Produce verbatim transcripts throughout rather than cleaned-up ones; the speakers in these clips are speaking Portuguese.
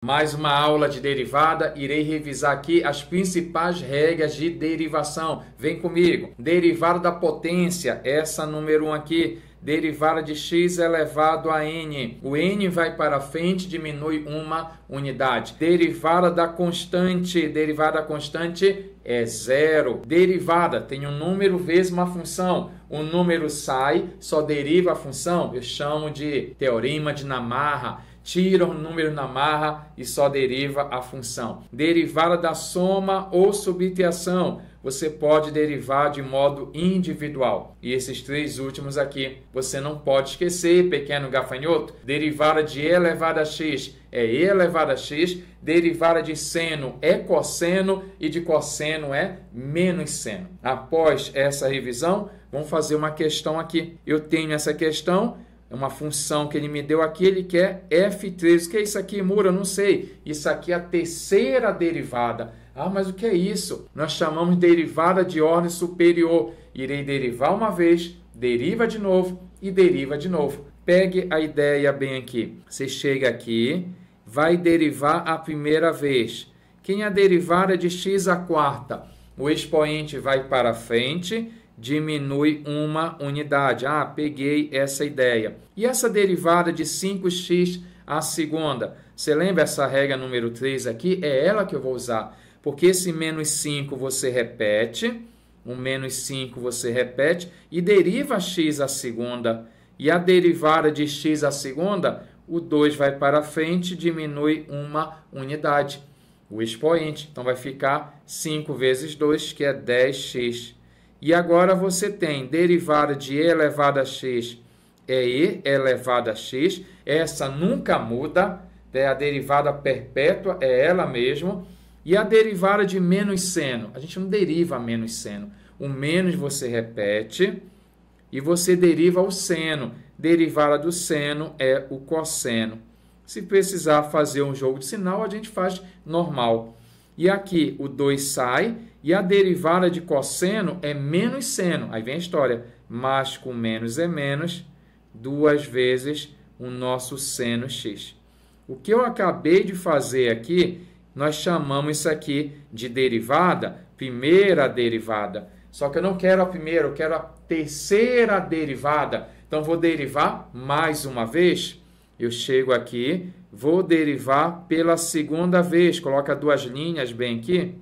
Mais uma aula de derivada, irei revisar aqui as principais regras de derivação. Vem comigo. Derivada da potência, essa número um aqui. Derivada de x elevado a n. O n vai para frente, diminui uma unidade. Derivada da constante. Derivada da constante é zero. Derivada tem um número vezes uma função. O número sai, só deriva a função. Eu chamo de teorema de Namarra. Tira o número na marra e só deriva a função. Derivada da soma ou subtração. Você pode derivar de modo individual. E esses três últimos aqui, você não pode esquecer, pequeno gafanhoto. Derivada de e elevado a x é e elevado a x. Derivada de seno é cosseno e de cosseno é menos seno. Após essa revisão, vamos fazer uma questão aqui. Eu tenho essa questão... É uma função que ele me deu aqui, ele quer f três. O que é isso aqui, Mura? Eu não sei. Isso aqui é a terceira derivada. Ah, mas o que é isso? Nós chamamos de derivada de ordem superior. Irei derivar uma vez, deriva de novo e deriva de novo. Pegue a ideia bem aqui. Você chega aqui, vai derivar a primeira vez. Quem é a derivada de x à quarta? O expoente vai para frente, diminui uma unidade. Ah, peguei essa ideia. E essa derivada de cinco x à segunda? Você lembra essa regra número três aqui? É ela que eu vou usar. Porque esse menos cinco você repete, o menos cinco você repete e deriva x à segunda. E a derivada de x à segunda, o dois vai para frente, diminui uma unidade. O expoente. Então vai ficar cinco vezes dois, que é dez x. E agora você tem derivada de e elevado a x é e elevado a x. Essa nunca muda. É a derivada perpétua, é ela mesmo. E a derivada de menos seno. A gente não deriva menos seno. O menos você repete e você deriva o seno. Derivada do seno é o cosseno. Se precisar fazer um jogo de sinal, a gente faz normal. E aqui o dois sai. E a derivada de cosseno é menos seno. Aí vem a história. Mais com menos é menos. Duas vezes o nosso seno x. O que eu acabei de fazer aqui, nós chamamos isso aqui de derivada, primeira derivada. Só que eu não quero a primeira, eu quero a terceira derivada. Então, vou derivar mais uma vez. Eu chego aqui, vou derivar pela segunda vez. Coloca duas linhas bem aqui.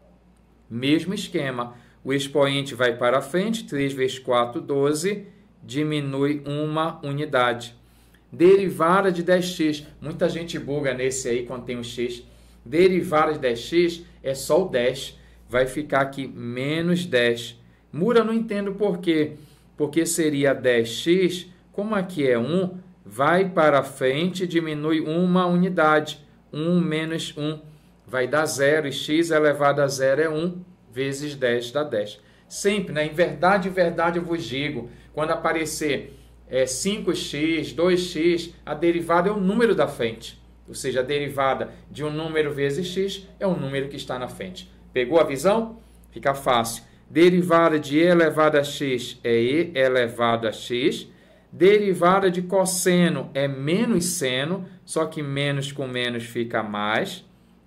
Mesmo esquema, o expoente vai para frente, três vezes quatro, doze, diminui uma unidade. Derivada de dez x, muita gente buga nesse aí quando tem o x. Derivada de dez x é só o dez, vai ficar aqui menos dez. Mura, não entendo por quê, porque seria dez x, como aqui é um, vai para frente, diminui uma unidade, um menos um. Vai dar zero, e x elevado a zero é um, vezes dez dá dez. Sempre, né? Em verdade, em verdade, eu vos digo, quando aparecer é, cinco x, dois x, a derivada é o número da frente. Ou seja, a derivada de um número vezes x é o número que está na frente. Pegou a visão? Fica fácil. Derivada de e elevado a x é e elevado a x. Derivada de cosseno é menos seno, só que menos com menos fica mais.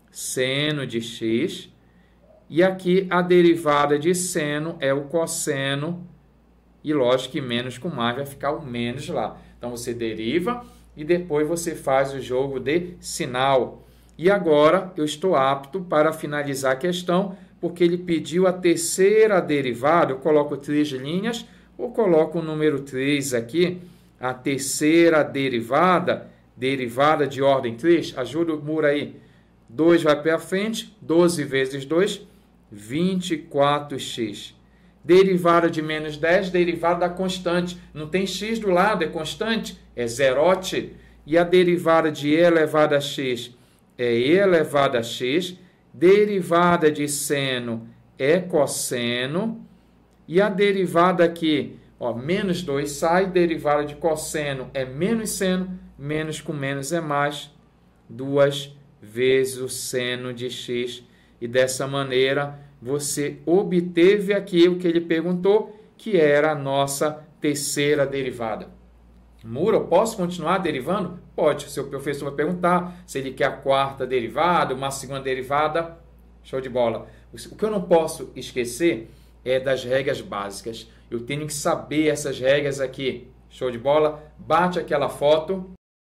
Seno de x. E aqui a derivada de seno é o cosseno. E lógico que menos com mais vai ficar o menos lá. Então você deriva e depois você faz o jogo de sinal. E agora eu estou apto para finalizar a questão, porque ele pediu a terceira derivada. Eu coloco três linhas ou coloco o número três aqui. A terceira derivada, derivada de ordem três, ajuda o Mura aí. dois vai para frente, doze vezes dois, vinte e quatro x. Derivada de menos dez, derivada da constante. Não tem x do lado, é constante, é zerote. E a derivada de e elevado a x é e elevado a x. Derivada de seno é cosseno. E a derivada aqui, ó, menos dois sai, derivada de cosseno é menos seno, menos com menos é mais, duas vezes o seno de x. E dessa maneira, você obteve aqui o que ele perguntou, que era a nossa terceira derivada. Mura, eu posso continuar derivando? Pode. Seu professor vai perguntar se ele quer a quarta derivada, uma segunda derivada. Show de bola. O que eu não posso esquecer é das regras básicas. Eu tenho que saber essas regras aqui. Show de bola? Bate aquela foto.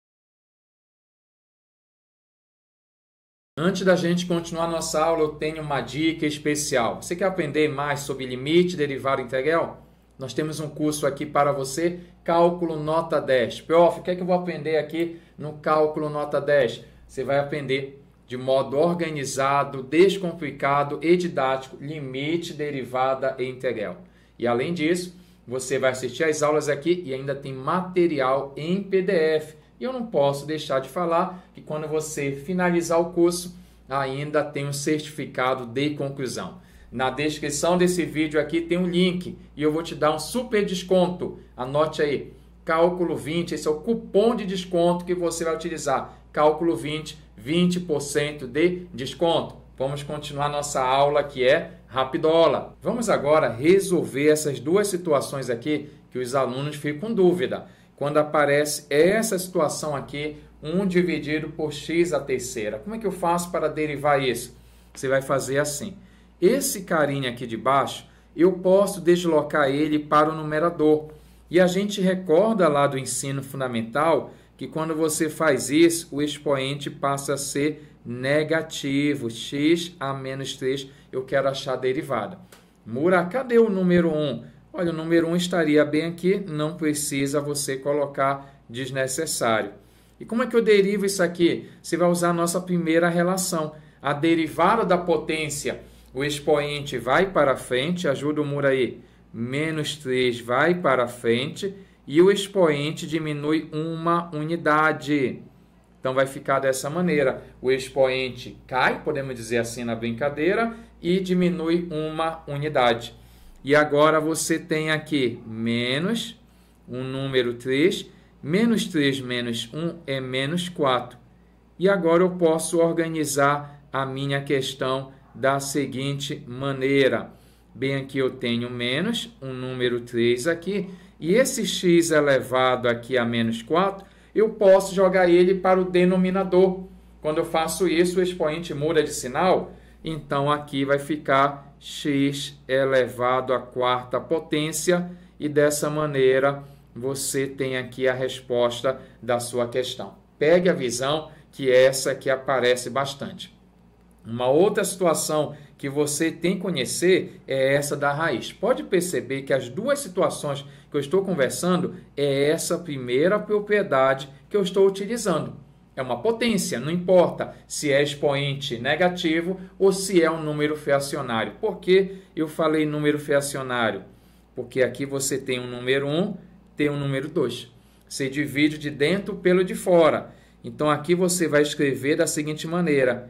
Antes da gente continuar nossa aula, eu tenho uma dica especial. Você quer aprender mais sobre limite, derivada integral? Nós temos um curso aqui para você, Cálculo Nota dez. Prof, o que é que eu vou aprender aqui no Cálculo Nota dez? Você vai aprender de modo organizado, descomplicado e didático, limite, derivada e integral. E além disso, você vai assistir às aulas aqui e ainda tem material em P D F. E eu não posso deixar de falar que quando você finalizar o curso, ainda tem um certificado de conclusão. Na descrição desse vídeo aqui tem um link e eu vou te dar um super desconto. Anote aí, Cálculo vinte, esse é o cupom de desconto que você vai utilizar. Cálculo vinte, vinte por cento de desconto. Vamos continuar nossa aula que é Rapidola. Vamos agora resolver essas duas situações aqui que os alunos ficam com dúvida. Quando aparece essa situação aqui, um dividido por x à terceira. Como é que eu faço para derivar isso? Você vai fazer assim. Esse carinha aqui de baixo, eu posso deslocar ele para o numerador. E a gente recorda lá do ensino fundamental que quando você faz isso, o expoente passa a ser negativo. X a menos três, eu quero achar a derivada. Mura, cadê o número um? Olha, o número um estaria bem aqui, não precisa você colocar desnecessário. E como é que eu derivo isso aqui? Você vai usar a nossa primeira relação. A derivada da potência, o expoente vai para frente, ajuda o Mura aí, menos três vai para frente, e o expoente diminui uma unidade. Então, vai ficar dessa maneira. O expoente cai, podemos dizer assim na brincadeira, e diminui uma unidade. E agora você tem aqui menos um número três, menos três menos um é menos quatro. E agora eu posso organizar a minha questão da seguinte maneira. Bem, aqui eu tenho menos um número três aqui, e esse x elevado aqui a menos quatro, eu posso jogar ele para o denominador. Quando eu faço isso, o expoente muda de sinal, então aqui vai ficar x elevado à quarta potência, e dessa maneira você tem aqui a resposta da sua questão. Pegue a visão que essa aqui aparece bastante. Uma outra situação que você tem que conhecer é essa da raiz. Pode perceber que as duas situações que eu estou conversando é essa primeira propriedade que eu estou utilizando. É uma potência, não importa se é expoente negativo ou se é um número fracionário. Por que eu falei número fracionário? Porque aqui você tem um número um, tem um número dois. Você divide de dentro pelo de fora. Então aqui você vai escrever da seguinte maneira: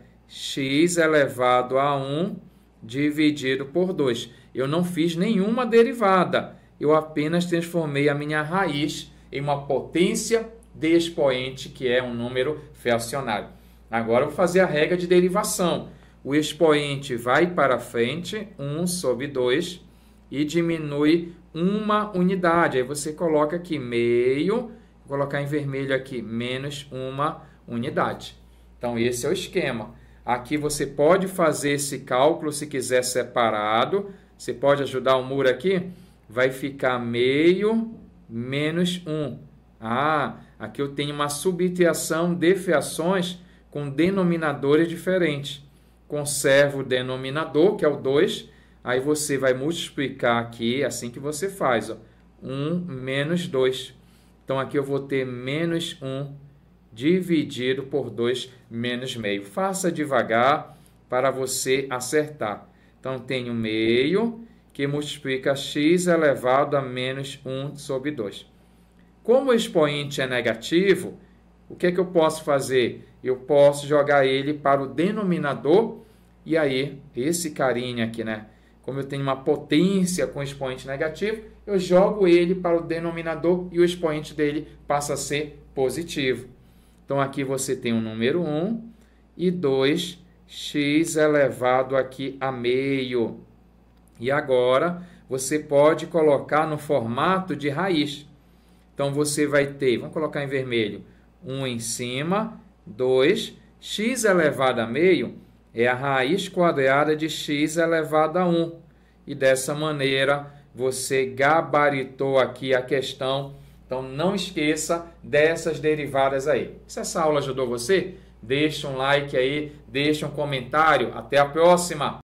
x elevado a um dividido por dois. Eu não fiz nenhuma derivada. Eu apenas transformei a minha raiz em uma potência de expoente, que é um número fracionário. Agora eu vou fazer a regra de derivação. O expoente vai para frente, um sobre dois, e diminui uma unidade. Aí você coloca aqui meio, vou colocar em vermelho aqui, menos uma unidade. Então esse é o esquema. Aqui você pode fazer esse cálculo se quiser separado. Você pode ajudar o Mura aqui. Vai ficar meio menos um. Ah, aqui eu tenho uma subtração de frações com denominadores diferentes. Conservo o denominador, que é o dois. Aí você vai multiplicar aqui, assim que você faz. Ó, um menos dois. Então aqui eu vou ter menos um dividido por dois menos meio. Faça devagar para você acertar. Então, tenho meio que multiplica x elevado a menos um sobre dois. Como o expoente é negativo, o que é que eu posso fazer? Eu posso jogar ele para o denominador, e aí, esse carinha aqui, né? Como eu tenho uma potência com expoente negativo, eu jogo ele para o denominador e o expoente dele passa a ser positivo. Então, aqui você tem o número um e dois x elevado aqui a meio. E agora, você pode colocar no formato de raiz. Então, você vai ter, vamos colocar em vermelho, um em cima, dois, x elevado a meio é a raiz quadrada de x elevado a um. E dessa maneira, você gabaritou aqui a questão. Então, não esqueça dessas derivadas aí. Se essa aula ajudou você, deixa um like aí, deixa um comentário. Até a próxima!